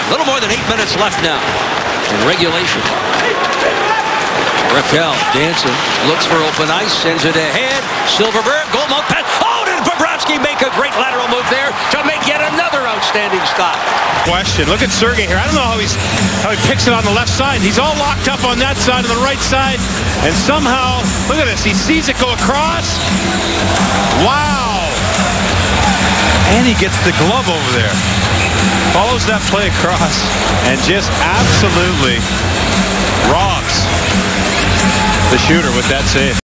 A little more than 8 minutes left now in regulation. Raquel dancing, looks for open ice, sends it ahead. Silverberg, goal mouth pass. Oh, did Bobrovski make a great lateral move there to make yet another outstanding stop? Question. Look at Sergei here. I don't know how he picks it on the left side. He's all locked up on that side and the right side, and somehow, look at this. He sees it go across. Wow! And he gets the glove over there. Follows that play across and just absolutely robs the shooter with that save.